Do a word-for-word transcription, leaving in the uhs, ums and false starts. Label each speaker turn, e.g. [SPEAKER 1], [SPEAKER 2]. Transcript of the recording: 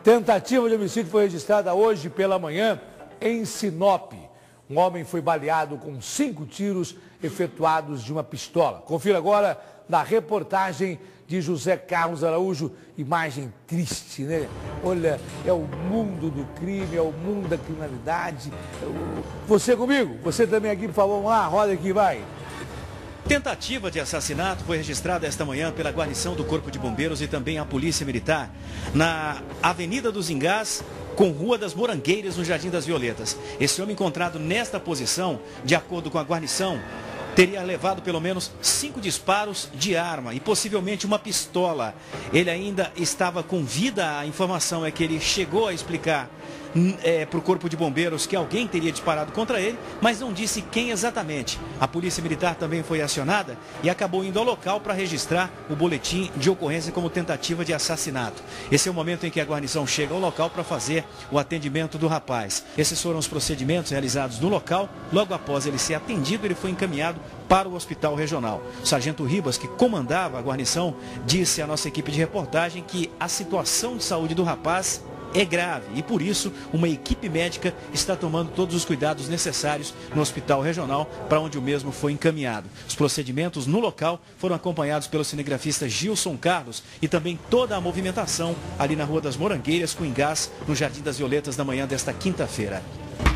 [SPEAKER 1] Tentativa de homicídio foi registrada hoje pela manhã em Sinop. Um homem foi baleado com cinco tiros efetuados de uma pistola. Confira agora na reportagem de José Carlos Araújo. Imagem triste, né? Olha, é o mundo do crime, é o mundo da criminalidade. Você comigo? Você também aqui, por favor, vamos lá, roda aqui, vai.
[SPEAKER 2] Tentativa de assassinato foi registrada esta manhã pela guarnição do Corpo de Bombeiros e também a Polícia Militar na Avenida dos Engás, com Rua das Morangueiras, no Jardim das Violetas. Esse homem encontrado nesta posição, de acordo com a guarnição, teria levado pelo menos cinco disparos de arma e possivelmente uma pistola. Ele ainda estava com vida. A informação é que ele chegou a explicar é, para o Corpo de Bombeiros que alguém teria disparado contra ele, mas não disse quem exatamente. A Polícia Militar também foi acionada e acabou indo ao local para registrar o boletim de ocorrência como tentativa de assassinato. Esse é o momento em que a guarnição chega ao local para fazer o atendimento do rapaz. Esses foram os procedimentos realizados no local. Logo após ele ser atendido, ele foi encaminhado para o hospital regional. O sargento Ribas, que comandava a guarnição, disse à nossa equipe de reportagem que a situação de saúde do rapaz é grave e, por isso, uma equipe médica está tomando todos os cuidados necessários no hospital regional, para onde o mesmo foi encaminhado. Os procedimentos no local foram acompanhados pelo cinegrafista Gilson Carlos e também toda a movimentação ali na Rua das Morangueiras, com Engás, no Jardim das Violetas, na manhã desta quinta-feira.